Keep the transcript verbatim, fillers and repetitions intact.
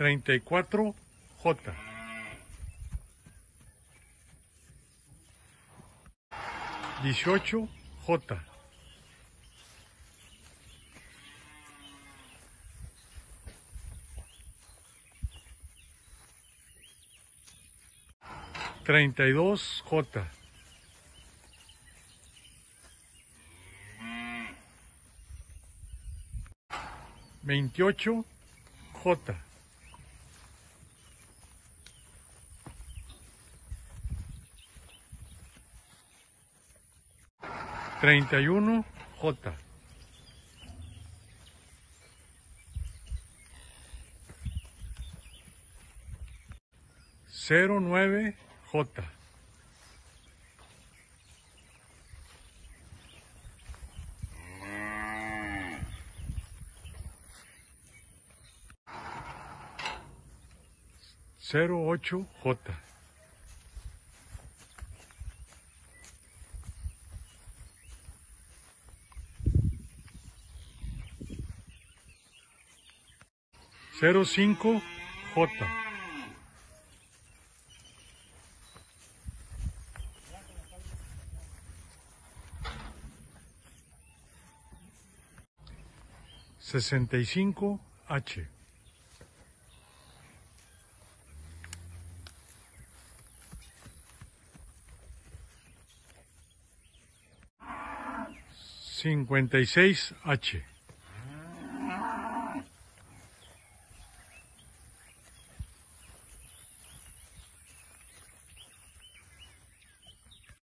treinta y cuatro J, dieciocho J, treinta y dos J, veintiocho J, treinta y uno J, cero nueve J, cero ocho J, cero cinco J, sesenta y cinco H, cincuenta y seis H,